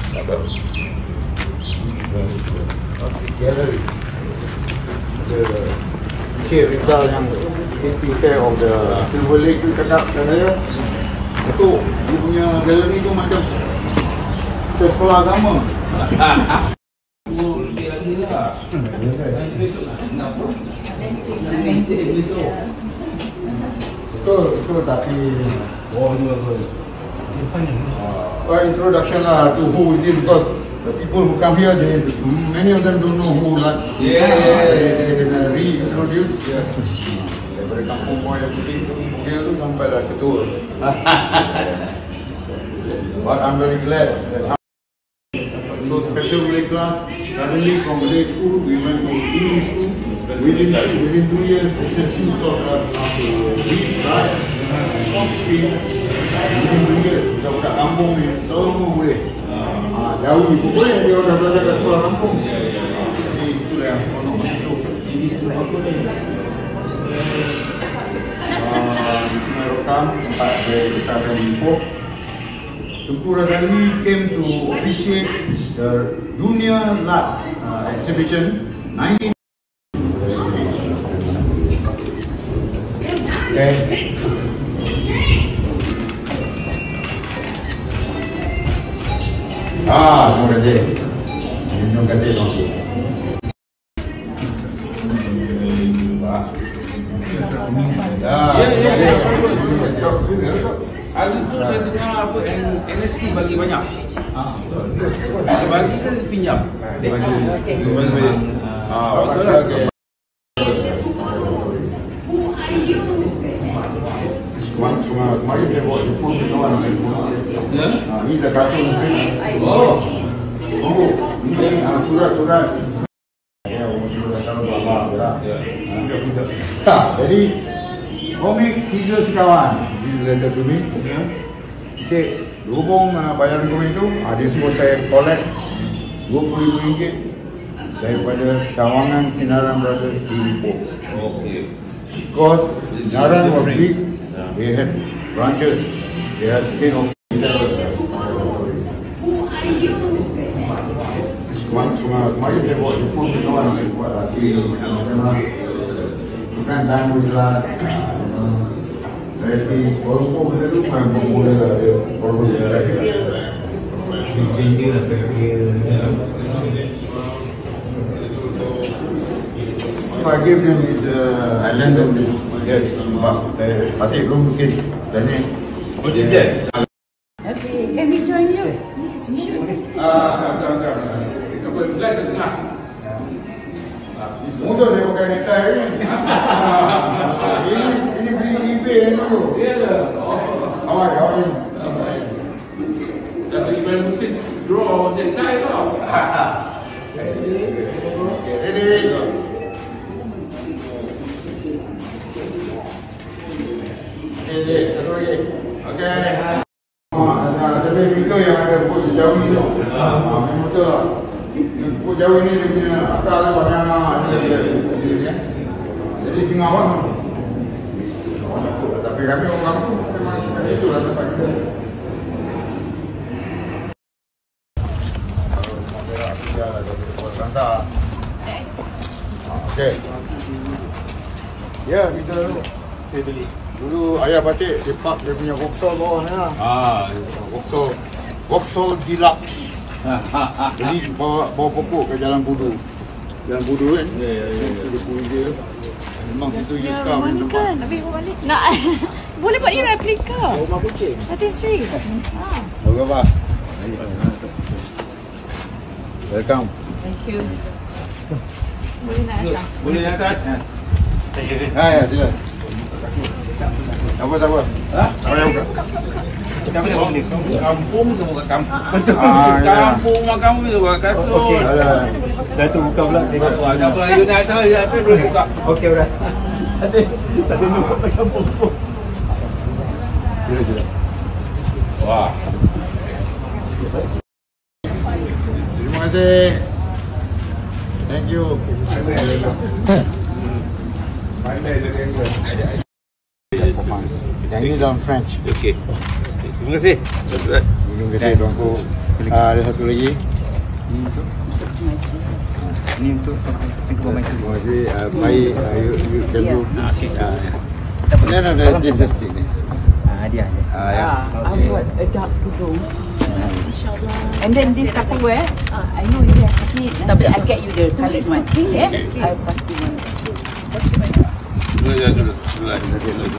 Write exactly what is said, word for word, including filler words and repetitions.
Galeri. The K Rizal yang taking care of the Silver Lake tu cakap saya, Datuk, dia punya galeri tu macam kita sekolah agama. Oh, lebih lagi lah. Kenapa? Betul, betul, tapi oh, ni bagus. Uh, introduction lah to who is it, because the people who come here, they, many of them don't know who Lat. Yeah, yeah, yeah. They can reintroduce. Yeah. Daripada kampung boy yang putih dia tu sampai dah ketua. But I'm very glad that so special Malay class. Suddenly from Malay school we went to English school. Within within two years, the system taught us how to read, write, talk, speak. Within two years, kita budak kampung ni semua boleh. Ah, jauh ni pun boleh, dia dah belajar kat sekolah kampung. Jadi itulah yang seronok itu. Ini sekolah apa ni? Di Sungai Rokam, tempat saya besar dan Ipoh. Tengku Razali came to officiate the Dunia Lat uh, exhibition nineteen. Okay. Ah, terima kasih. Terima kasih tuanku. Ya, ya, ya. Hari tu saya dengar apa N S T bagi banyak. Dia bagi kan pinjam. Dia bagi. Dia bagi. Ah, betul lah. Kemarin saya buat jepun ke kawan dengan semua. Ini dah kartun mungkin. Oh. Oh, ini surat-surat. Ya, orang dah tahu apa lah. Jadi komik tiga sekawan. This is letter to me. Okey, hubung bayaran komik tu, ada semua saya collect dua puluh ribu ringgit daripada Sawangan Sinaran Brothers di Ipoh. Okey. Because Sinaran was big, they had branches, they had skin of kemarin saya buat jepun ke kawan saya buat lagi macam-macam bukan diamond Lat tapi walaupun masa tu memang bermula dia bermula tinggi lah I gave them this uh, I lend them this yes sebab saya Fatih belum lukis tanya what is that? Okay, can we join you? Yes, we should. Ah, dah, dah, dah. Belas ke tengah. Motor saya pakai necktie ni. Ini ini beli eBay ni dulu. Ya lah. Awak awak ni. Dah beli barang musik draw necktie tau. Okay, ready. Okay, satu lagi. Okay. Ada video yang ada pun jauh ni tu. Ah, memang betul lah. Pun jauh ni dia punya akal dia banyak. Jadi Singapura. Tapi kami orang tu memang kat situ lah tempat kita. Okay. Ya, kita dulu. Saya beli. Dulu ayah batik dia park dia punya Vauxhall bawah ni lah. Ah, Vauxhall. Vauxhall Deluxe. Jadi bawa bawa pokok ke Jalan Budu. Jalan Budu kan? Ya, ya, ya. Sudah pun dia. Memang situ use car main tempat. Habis bawa balik. Nak. Boleh buat ni replika. Rumah kucing. Datin Sri. Ah. Okey, Pak. Welcome. Thank you. Boleh nak atas. boleh naik atas. Ha, ya, sila. Apa apa? Ha? Apa yang buka? Kita boleh kampung semua kampung. Ah, kampung mak kamu tu buat kasut. Okey. Dah tu buka pula saya kata. Ada apa lagi nak tahu dia tu boleh buka. Okey dah. Tadi tadi nak buka kampung. Sila sila. Wah. Terima kasih. Thank you. Pandai jadi English. Yang ini dalam French. Okey. Terima kasih. Terima kasih tuanku. Ah, ada satu lagi. Ini untuk ini untuk Tengku Permaisuri. Permaisuri, uh, baik, uh, you, you can do. Ah, okey. Ah, ya. Kemudian ada Jesus stick ni. Ah, dia ada. Ah, ya. I buat a dark tudung. And then this Tupperware, uh, I know you have, tapi tapi I get you the colored one. Okay? I pasti one. Dulu dulu dulu.